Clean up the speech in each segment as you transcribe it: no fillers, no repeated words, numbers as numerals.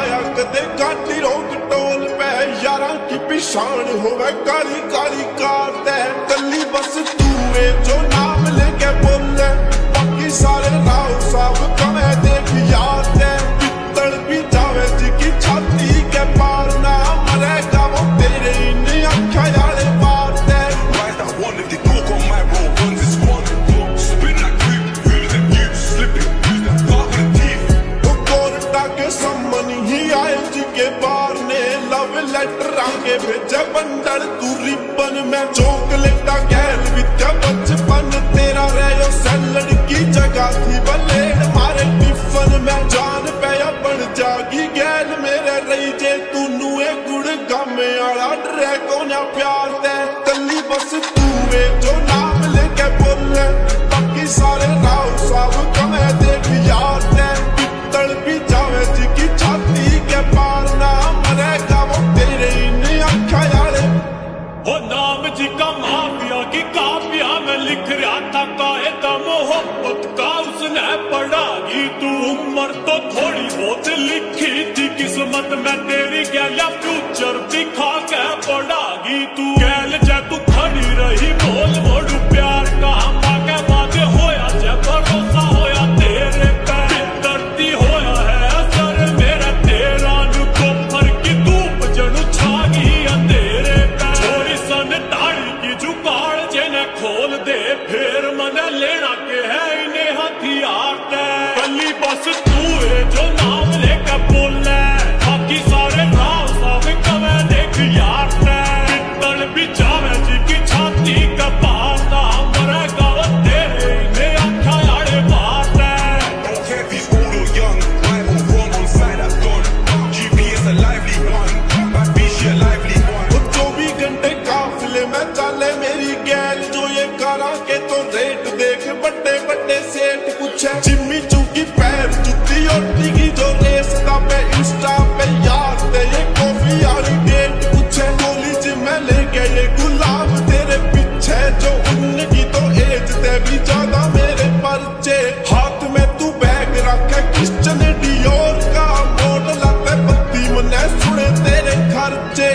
पाया कदे गाड़ी रोक टोल पे यारा की पिछाण होवे काली काली कार ते कली बस तू है जो नाम लेके बोले बाकी सारे राव साहब कमे देख यार ते पित्तल भी जावे जी की छाती के पार ना मरेगा वो तेरे इन आँखों वाले पार ते Ride that one if they talk on my road runs this one spin like creep wheels and you slipping use that part of the teeth वो कोर्टा के सम्मन ही आए जी के बार ने लव लेटर आगे भेजे बंडल तू रिबन में चॉकलेटा गैल विद्या बचपन तेरा रहो सैलड की जगह थी बलेड मारे टिफन में जान पे बन जागी गैल मेरे रही जे तू नुए गुड़ गामे आला ड्रैगो ना प्यार दे कली बस तू है जो नाम लेके बोले बाकी सारे राव साहब कमे देख यार दे पित्तल भी जावे जी की छाती के पार ना मरेगा वो तेरे इन आँखों वाले वो नाम जी का माफिया की काफिया में लिख रहा था कायदा मोहब्बत का उसने पढ़ा ही तू उम्र तो थोड़ी बहुत लिखी थी किस्मत में तेरी गैया फ्यूचर दिखा के पढ़ागी तू गैल जे तू खड़ी रही बोल मोड़ू प्यार का के वादे होया जे भरोसा होया तेरे पे धरती होया है असर मेरा तेरा नु कोफर की धूप जणू छागी अंधेरे पे छोरी सन ताड़ी की जुगाड़ जेने खोल दे फिर मन लेना के है इन्हें हथियार ते कली बस तू है जो नाम लेकर बोले बाकी सारे राव साहब कमे देख यार ते पित्तल भी जावे जी की छाती का पार ना मरेगा वो तेरे इन्हें आँखों वाले पार ते don't care if he's old or young right or wrong on side I've done GP is a lively one bad bitch she a lively one वो 24 घंटे काफिले में चले मेरी गैल जो ये करा के तो रेट देख बड़े बड़े सेठ पूछे जिम्मी चूकी पैर जुत्ती और डिगी जो रेस दा पे इंस्टा पे यार ते ये कॉफी वाली डेट पूछे कॉलेज में लेके ये गुलाब तेरे पीछे जो उनकी तो एज ते भी ज्यादा मेरे पर्चे हाथ में तू बैग रखे क्रिश्चियन डियोर का मॉडल पे बत्ती मने सुने तेरे खर्चे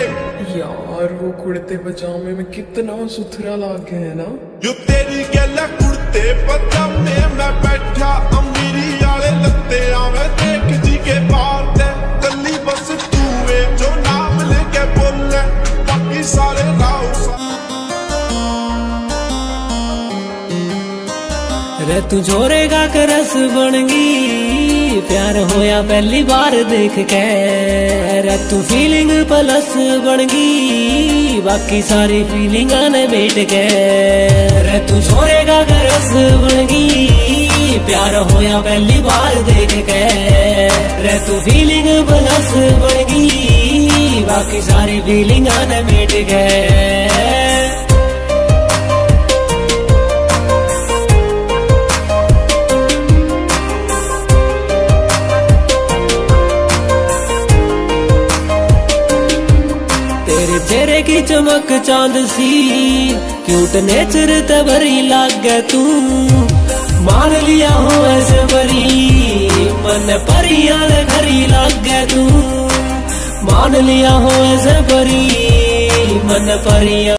यार वो कुर्ते पजामे में कितना सुथरा लागे है ना जो तेरी गैला कुर्ते पजामे में बैठा अमीरी वाले लत्ते आवे देख जी के बार दे कली बस तू है जो नाम लेके बोले बाकी सारे राव रे तू जोरेगा के रस बनगी प्यार होया पहली बार देख के रे तू फीलिंग प्लस बनगी बाकी सारी फीलिंग ने बैठ के रे तू जोरेगा के रस बनगी प्यार होया पहली बार देख के रे तू फीलिंग प्लस बनगी बाकी सारी फीलिंग ने बैठ के चेहरे की चमक चांद सी क्यूट नेचर ते भरी लागे तू मान लिया हो ऐसे भरी मन परियां घरी लागे तू मान लिया हो ऐसे भरी मन परियां